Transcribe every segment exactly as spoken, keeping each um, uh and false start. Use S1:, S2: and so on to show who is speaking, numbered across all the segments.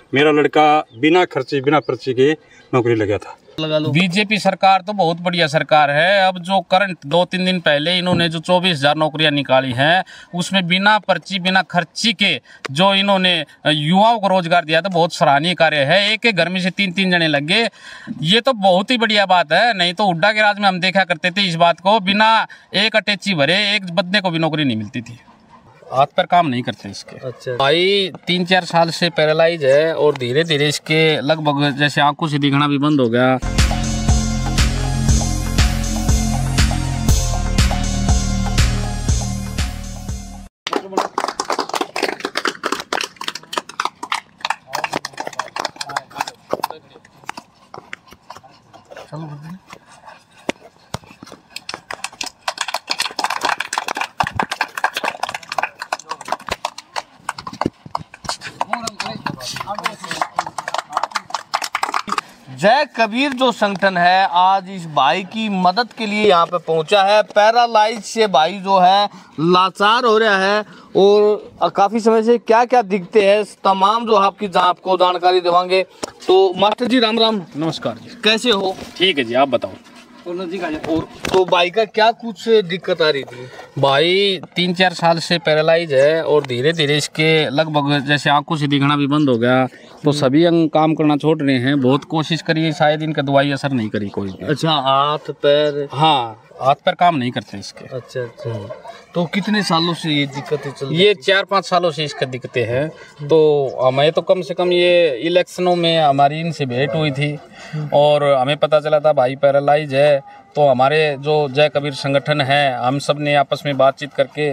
S1: मेरा लड़का बिना खर्चे बिना पर्ची के नौकरी लगा था।
S2: बीजेपी सरकार तो बहुत बढ़िया सरकार है। अब जो करंट दो तीन दिन पहले इन्होंने जो चौबीस हजार नौकरियां निकाली हैं उसमें बिना पर्ची बिना खर्ची के जो इन्होंने युवाओं को रोजगार दिया था, बहुत सराहनीय कार्य है। एक एक घर में से तीन तीन जने लग गए, ये तो बहुत ही बढ़िया बात है। नहीं तो हुड्डा के राज में हम देखा करते थे इस बात को, बिना एक अटैची भरे एक बंदे को भी नौकरी नहीं मिलती थी, हाथ पर काम नहीं करते इसके। अच्छा भाई तीन चार साल से पैरालाइज है और धीरे धीरे इसके लगभग जैसे आंखों से दिखना भी बंद हो गया। जय कबीर जो संगठन है आज इस भाई की मदद के लिए यहाँ पे पहुंचा है। पैरालाइज से भाई जो है लाचार हो रहा है और काफी समय से क्या क्या दिखते हैं तमाम जो आपकी आपको जानकारी देवांगे। तो मास्टर जी राम राम।
S3: नमस्कार जी,
S2: कैसे हो?
S3: ठीक है जी, आप बताओ।
S2: और तो भाई का क्या कुछ दिक्कत आ रही थी?
S3: भाई तीन चार साल से पैरालाइज है और धीरे धीरे इसके लगभग जैसे आंखों से दिखना भी बंद हो गया, तो सभी अंग काम करना छोड़ रहे हैं। बहुत कोशिश करी, शायद इनका दवाई असर नहीं करी कोई भी।
S2: अच्छा, हाथ पैर?
S3: हाँ, हाथ पैर काम नहीं करते इसके।
S2: अच्छा अच्छा, तो कितने सालों से ये दिक्कतें चल रही?
S3: ये चार पाँच सालों से इसका दिक्कतें हैं। तो हमें तो कम से कम ये इलेक्शनों में हमारी इनसे भेंट हुई थी और हमें पता चला था भाई पैरालाइज है। तो हमारे जो जय कबीर संगठन है, हम सब ने आपस में बातचीत करके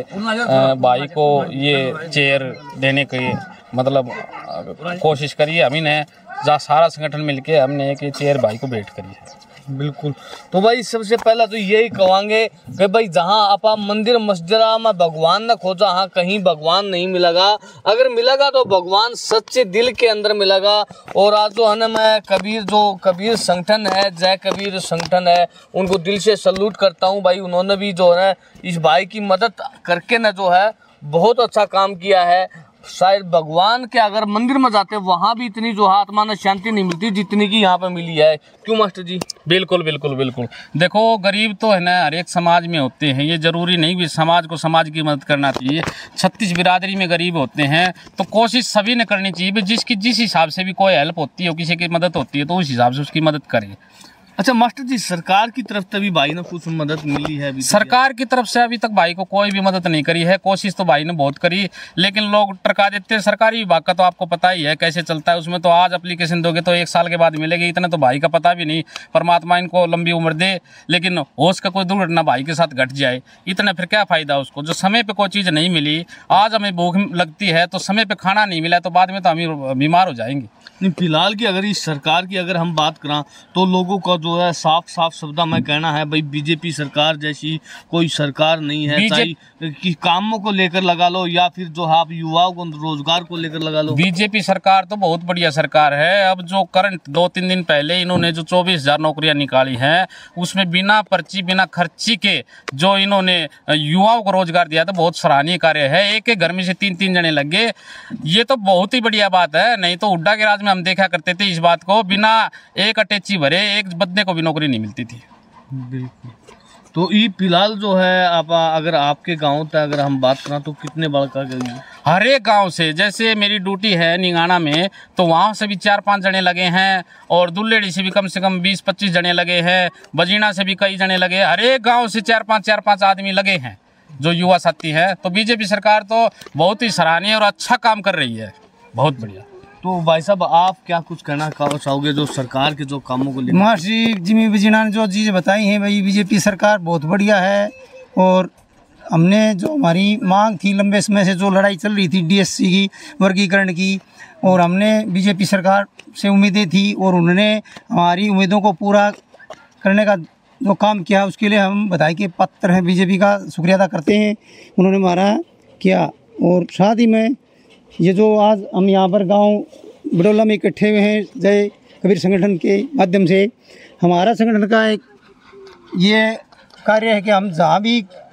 S3: भाई को ये चेयर देने की मतलब कोशिश करी है। हम ने जहाँ सारा संगठन मिलके हमने एक चेयर भाई को भेंट करी है।
S2: बिल्कुल। तो भाई सबसे पहला तो यही कहेंगे कि भाई जहाँ आप मंदिर मस्जिदा में भगवान ने खोजा, हाँ कहीं भगवान नहीं मिलेगा। अगर मिलेगा तो भगवान सच्चे दिल के अंदर मिलेगा। और आज जो है ना, मैं कबीर जो कबीर संगठन है, जय कबीर संगठन है, उनको दिल से सल्यूट करता हूँ भाई। उन्होंने भी जो है इस भाई की मदद करके ना जो है बहुत अच्छा काम किया है। शायद भगवान के अगर मंदिर में जाते वहाँ भी इतनी जो है आत्मा में शांति नहीं मिलती जितनी की यहाँ पे मिली है। क्यों मास्टर जी?
S3: बिल्कुल बिल्कुल बिल्कुल। देखो गरीब तो है ना हर एक समाज में होते हैं, ये जरूरी नहीं भी समाज को समाज की मदद करना चाहिए। छत्तीस बिरादरी में गरीब होते हैं, तो कोशिश सभी ने करनी चाहिए। जिसकी जिस हिसाब से भी कोई हेल्प होती है, किसी की मदद होती है, तो उस हिसाब से उसकी मदद करें।
S2: अच्छा मास्टर जी, सरकार की तरफ से भी भाई ने कुछ मदद मिली है? अभी
S3: सरकार की तरफ से अभी तक भाई को कोई भी मदद नहीं करी है। कोशिश तो भाई ने बहुत करी, लेकिन लोग टरका देते हैं। सरकारी विभाग का तो आपको पता ही है कैसे चलता है। उसमें तो आज एप्लीकेशन दोगे तो एक साल के बाद मिलेगी, इतना तो भाई का पता भी नहीं। परमात्मा इनको लंबी उम्र दे, लेकिन होश का कोई दुर्घटना भाई के साथ घट जाए, इतना फिर क्या फायदा उसको। जो समय पे कोई चीज़ नहीं मिली, आज हमें भूख लगती है तो समय पे खाना नहीं मिला, तो बाद में तो हम बीमार हो जाएंगे।
S2: नहीं, फिलहाल की अगर इस सरकार की अगर हम बात करें तो लोगों का जो है साफ साफ शब्दों में कहना है भाई बीजेपी सरकार जैसी कोई सरकार नहीं है। चाहे कि कामों को लेकर लगा लो या फिर जो आप युवाओं को रोजगार को लेकर लगा लो।
S3: बीजेपी सरकार तो बहुत बढ़िया सरकार है। अब जो करंट दो तीन दिन पहले इन्होंने जो चौबीस हजार नौकरियां निकाली हैं उसमें बिना पर्ची बिना खर्ची के जो इन्होंने युवाओं को रोजगार दिया था, बहुत सराहनीय कार्य है। एक एक घर में से तीन तीन जने लग गए, ये तो बहुत ही बढ़िया बात है। नहीं तो हुड्डा के राज में हम देखा करते थे इस बात को, बिना एक अटैची भरे एक बंदे को भी नौकरी नहीं मिलती थी।
S2: बिल्कुल। तो ये फिलहाल जो है आप अगर आपके गांव तक अगर हम बात करें तो कितने बड़का गई?
S3: हर एक गांव से, जैसे मेरी ड्यूटी है निगाना में, तो वहाँ से भी चार पांच जने लगे हैं और दुल्लेड़ी से भी कम से कम बीस पच्चीस जने लगे हैं, बजीना से भी कई जने लगे। हर एक गाँव से चार पाँच चार पाँच आदमी लगे हैं जो युवा साथी है। तो बीजेपी सरकार तो बहुत ही सराहनीय और अच्छा काम कर रही है, बहुत बढ़िया।
S2: तो भाई साहब आप क्या कुछ कहना चाहोगे जो सरकार के जो कामों को लेकर?
S4: मास्टर जी जिमी बिजीना ने जो चीज़ें बताई हैं भाई, बीजेपी सरकार बहुत बढ़िया है। और हमने जो हमारी मांग थी लंबे समय से, जो लड़ाई चल रही थी डीएससी की वर्गीकरण की, और हमने बीजेपी सरकार से उम्मीदें थी और उन्होंने हमारी उम्मीदों को पूरा करने का जो काम किया उसके लिए हम बधाई के पात्र हैं। बीजेपी का शुक्रिया अदा करते हैं, उन्होंने हमारा किया। और साथ ही में ये जो आज हम यहाँ पर गांव बडोला में इकट्ठे हुए हैं जय कबीर संगठन के माध्यम से, हमारा संगठन का एक ये कार्य है कि हम जहाँ भी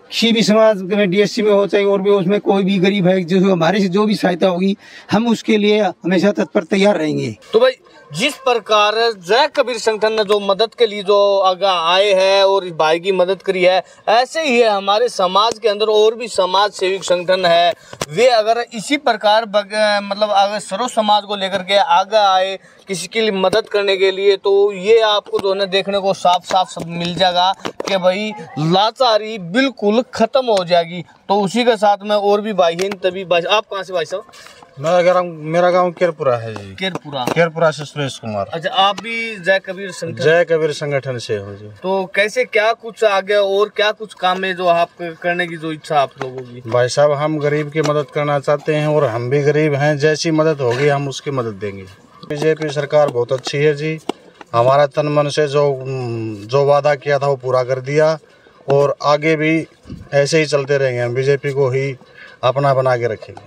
S4: किसी भी समाज में डीएससी में हो चाहे और भी, उसमें कोई भी गरीब है जो हमारे से जो भी सहायता होगी हम उसके लिए हमेशा तत्पर तैयार रहेंगे।
S5: तो भाई जिस प्रकार जय कबीर संगठन ने जो मदद के लिए जो आगे आए हैं और इस भाई की मदद करी है, ऐसे ही है हमारे समाज के अंदर और भी समाज सेविक संगठन है। वे अगर इसी प्रकार मतलब अगर सर्व समाज को लेकर के आगे आए किसी के लिए मदद करने के लिए, तो ये आपको जो है देखने को साफ साफ सब मिल जाएगा कि भाई लाचारी बिल्कुल खत्म हो जाएगी। तो उसी के साथ में और भी भाई हैं। तभी भाई आप कहाँ से भाई साहब?
S6: मेरा गाँव मेरा गाँव केरपुरा है जी।
S5: केरपुरा
S6: केरपुरा से सुरेश कुमार।
S5: अच्छा, आप भी जय कबीर संगठन
S6: जय कबीर संगठन से हो जी।
S5: तो कैसे क्या कुछ आगे और क्या कुछ काम है जो आप करने की जो इच्छा आप लोगों की?
S6: भाई साहब हम गरीब की मदद करना चाहते हैं और हम भी गरीब हैं, जैसी मदद होगी हम उसकी मदद देंगे। बीजेपी सरकार बहुत अच्छी है जी, हमारा तन मन से जो जो वादा किया था वो पूरा कर दिया और आगे भी ऐसे ही चलते रहेंगे। हम बीजेपी को ही अपना बना के रखेंगे।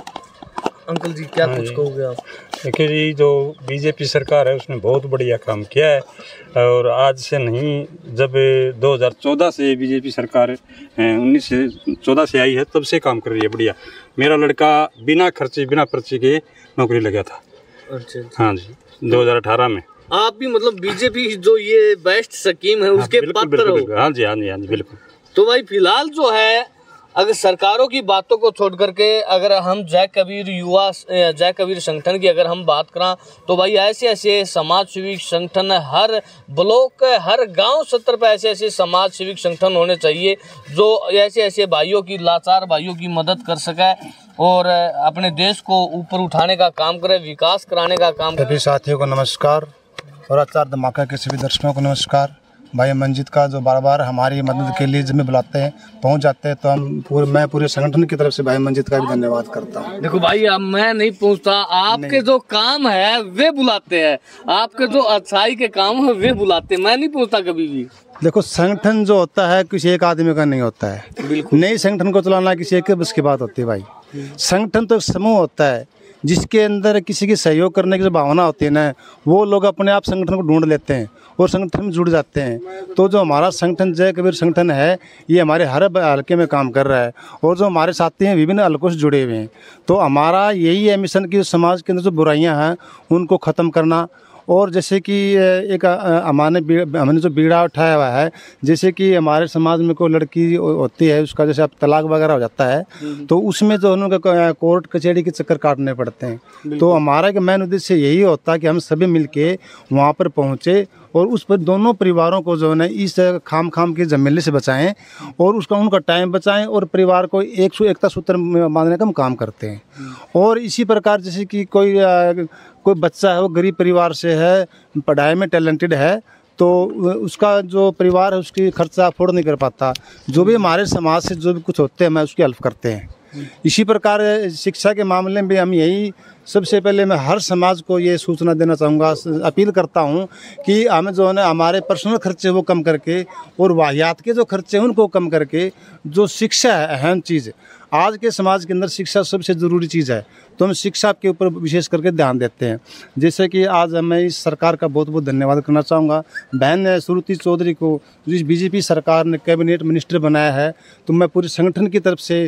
S5: अंकल जी क्या कुछ कहोगे आप?
S1: देखिए जी, जो बीजेपी सरकार है उसने बहुत बढ़िया काम किया है और आज से नहीं, जब दो हज़ार चौदह से बीजेपी सरकार उन्नीस से चौदह से आई है तब से काम कर रही है बढ़िया। मेरा लड़का बिना खर्चे बिना पर्ची के नौकरी लगा था।
S5: अच्छा,
S1: हाँ जी, दो हज़ार अठारह में।
S5: आप भी मतलब बीजेपी जो ये बेस्ट स्कीम है उसके
S1: हाँ, बिल्कुल,
S5: पात्र हो?
S1: बिल्कुल, हाँ जी हाँ जी हाँ जी बिल्कुल।
S5: तो भाई फिलहाल जो है अगर सरकारों की बातों को छोड़ करके अगर हम जय कबीर युवा जय कबीर संगठन की अगर हम बात करें तो भाई ऐसे ऐसे समाज सेविक संगठन हर ब्लॉक हर गांव स्तर पर ऐसे ऐसे समाज सेविक संगठन होने चाहिए जो ऐसे ऐसे भाइयों की लाचार भाइयों की मदद कर सके और अपने देश को ऊपर उठाने का काम करे, विकास कराने का काम करे।
S6: सभी साथियों को नमस्कार और आचार धमाका के सभी दर्शकों को नमस्कार। भाई मंजित का जो बार बार हमारी मदद के लिए जब में बुलाते हैं पहुंच जाते हैं तो हम पूरे मैं पूरे संगठन की तरफ से भाई मंजित का भी धन्यवाद करता हूं।
S5: देखो भाई अब मैं नहीं पूछता, आपके जो काम है वे बुलाते हैं, आपके जो अच्छाई के काम है वे बुलाते हैं, मैं नहीं पूछता कभी भी।
S6: देखो संगठन जो होता है किसी एक आदमी का नहीं होता है, नई संगठन को चलाना किसी एक बस की बात होती है। भाई संगठन तो एक समूह होता है जिसके अंदर किसी की सहयोग करने की जो भावना होती है ना, वो लोग अपने आप संगठन को ढूंढ लेते हैं और संगठन में जुड़ जाते हैं। तो जो हमारा संगठन जय कबीर संगठन है ये हमारे हर हल्के में काम कर रहा है और जो हमारे साथी हैं विभिन्न हल्कों से जुड़े हुए हैं। तो हमारा यही है मिशन कि समाज के अंदर जो बुराइयां हैं उनको ख़त्म करना। और जैसे कि एक हमारे हमने जो बीड़ा उठाया हुआ है, जैसे कि हमारे समाज में कोई लड़की होती है उसका जैसे अब तलाक वगैरह हो जाता है तो उसमें जो उनके कोर्ट कचहरी के चक्कर काटने पड़ते हैं। तो हमारा एक मेन उद्देश्य यही होता है कि हम सभी मिलके वहाँ पर पहुँचे और उस पर दोनों परिवारों को जो है ना इस खाम खाम के झमेले से बचाएं और उसका उनका टाइम बचाएं और परिवार को एक सु एकता सूत्र में बांधने का हम काम करते हैं। और इसी प्रकार जैसे कि कोई कोई बच्चा है वो गरीब परिवार से है, पढ़ाई में टैलेंटेड है, तो उसका जो परिवार है उसकी खर्चा अफोर्ड नहीं कर पाता, जो भी हमारे समाज से जो भी कुछ होते हैं मैं उसकी हेल्प करते हैं। इसी प्रकार शिक्षा के मामले में भी हम यही सबसे पहले मैं हर समाज को ये सूचना देना चाहूँगा, अपील करता हूँ कि हमें जो है ना हमारे पर्सनल खर्चे वो कम करके और वाहियात के जो खर्चे हैं उनको कम करके जो शिक्षा है अहम चीज़, आज के समाज के अंदर शिक्षा सबसे ज़रूरी चीज़ है, तो हम शिक्षा के ऊपर विशेष करके ध्यान देते हैं। जैसे कि आज मैं इस सरकार का बहुत बहुत धन्यवाद करना चाहूँगा। बहन श्रुति चौधरी को जिस बीजेपी सरकार ने कैबिनेट मिनिस्टर बनाया है, तो मैं पूरे संगठन की तरफ से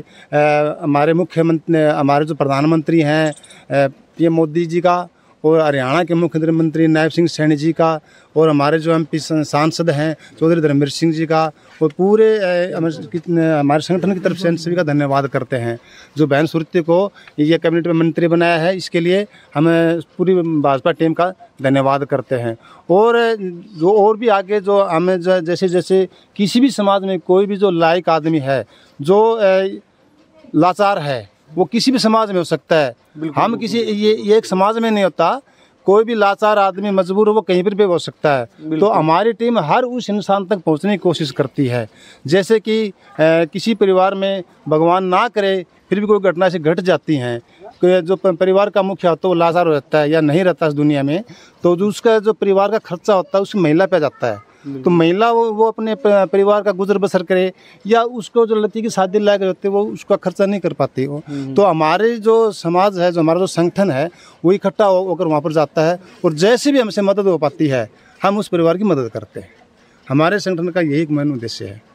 S6: हमारे मुख्यमंत्री हमारे जो प्रधानमंत्री हैं पी एम मोदी जी का और हरियाणा के मुख्यमंत्री नायब सिंह सैनी जी का और हमारे जो एम पी सांसद हैं चौधरी धर्मवीर सिंह जी का और पूरे हमारे संगठन की तरफ से इन सभी का धन्यवाद करते हैं। जो बहन श्रुति को ये कैबिनेट में मंत्री बनाया है इसके लिए हमें पूरी भाजपा टीम का धन्यवाद करते हैं। और जो और भी आगे जो हमें जैसे जैसे किसी भी समाज में कोई भी जो लायक आदमी है जो लाचार है वो किसी भी समाज में हो सकता है, हम किसी ये, ये एक समाज में नहीं होता, कोई भी लाचार आदमी मजबूर हो वो कहीं पर भी हो सकता है। तो हमारी टीम हर उस इंसान तक पहुंचने की कोशिश करती है। जैसे कि ए, किसी परिवार में भगवान ना करे फिर भी कोई घटना से घट जाती हैं, जो परिवार का मुख्य होता है वो लाचार हो जाता है या नहीं रहता इस दुनिया में, तो जो उसका जो परिवार का खर्चा होता है उसकी महिला पे जाता है। तो महिला वो वो अपने परिवार का गुजर बसर करे या उसको जो लड़की की शादी लायक होती है वो उसका खर्चा नहीं कर पाती हो। तो हमारे जो समाज है, जो हमारा जो संगठन है वो इकट्ठा होकर वहाँ पर जाता है और जैसे भी हमसे मदद हो पाती है हम उस परिवार की मदद करते हैं। हमारे संगठन का यही एक मेन उद्देश्य है।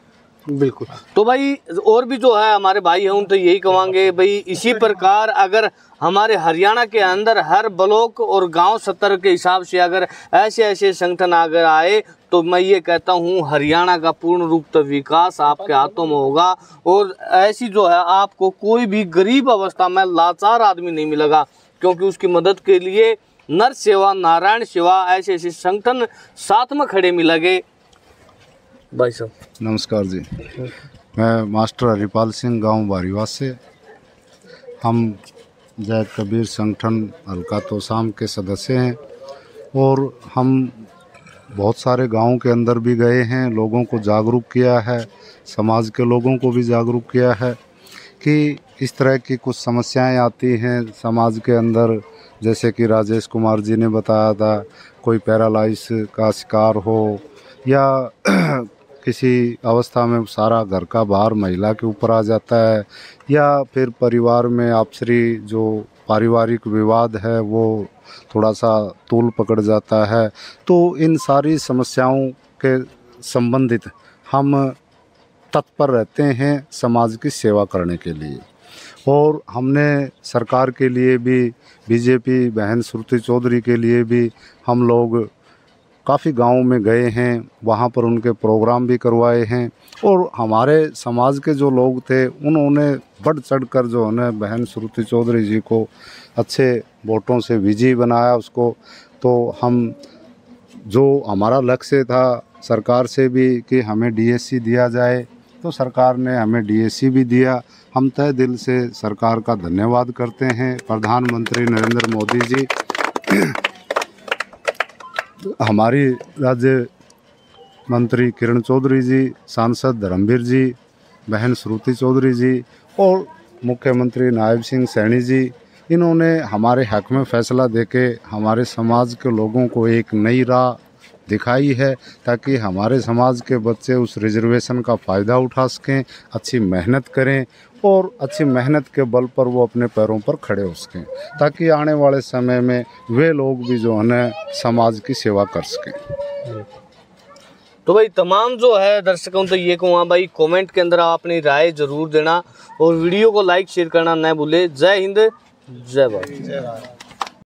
S5: बिल्कुल। तो भाई और भी जो है हमारे भाई हैं उन तो यही कहेंगे भाई इसी प्रकार अगर हमारे हरियाणा के अंदर हर ब्लॉक और गांव स्तर के हिसाब से अगर ऐसे ऐसे संगठन अगर आए तो मैं ये कहता हूँ हरियाणा का पूर्ण रूप से विकास आपके हाथों में होगा। और ऐसी जो है आपको कोई भी गरीब अवस्था में लाचार आदमी नहीं मिलेगा, क्योंकि उसकी मदद के लिए नर सेवा नारायण सेवा ऐसे ऐसे संगठन साथ में खड़े मिलेंगे। भाई साहब
S7: नमस्कार जी, मैं मास्टर हरिपाल सिंह गांव बारीवास से। हम जय कबीर संगठन हल्का तोसाम के सदस्य हैं और हम बहुत सारे गांवों के अंदर भी गए हैं, लोगों को जागरूक किया है, समाज के लोगों को भी जागरूक किया है कि इस तरह की कुछ समस्याएं आती हैं समाज के अंदर। जैसे कि राजेश कुमार जी ने बताया था, कोई पैरालाइज का शिकार हो या किसी अवस्था में सारा घर का भार महिला के ऊपर आ जाता है, या फिर परिवार में आपसी जो पारिवारिक विवाद है वो थोड़ा सा तूल पकड़ जाता है। तो इन सारी समस्याओं के संबंधित हम तत्पर रहते हैं समाज की सेवा करने के लिए। और हमने सरकार के लिए भी, बीजेपी बहन श्रुति चौधरी के लिए भी हम लोग काफ़ी गाँव में गए हैं, वहाँ पर उनके प्रोग्राम भी करवाए हैं। और हमारे समाज के जो लोग थे उन्होंने बढ़ चढ़ कर जो है ना बहन श्रुति चौधरी जी को अच्छे वोटों से विजयी बनाया उसको। तो हम जो हमारा लक्ष्य था सरकार से भी कि हमें डीएससी दिया जाए, तो सरकार ने हमें डीएससी भी दिया। हम तहे दिल से सरकार का धन्यवाद करते हैं। प्रधानमंत्री नरेंद्र मोदी जी, हमारी राज्य मंत्री किरण चौधरी जी, सांसद धर्मवीर जी, बहन श्रुति चौधरी जी और मुख्यमंत्री नायब सिंह सैनी जी, इन्होंने हमारे हक में फैसला देके हमारे समाज के लोगों को एक नई राह दिखाई है, ताकि हमारे समाज के बच्चे उस रिजर्वेशन का फ़ायदा उठा सकें, अच्छी मेहनत करें और अच्छी मेहनत के बल पर वो अपने पैरों पर खड़े हो सकें, ताकि आने वाले समय में वे लोग भी जो है ना समाज की सेवा कर सकें।
S5: तो भाई तमाम जो है दर्शकों तो ये कहूँगा भाई कमेंट के अंदर आप अपनी राय जरूर देना और वीडियो को लाइक शेयर करना न भूले। जय हिंद, जय भारत।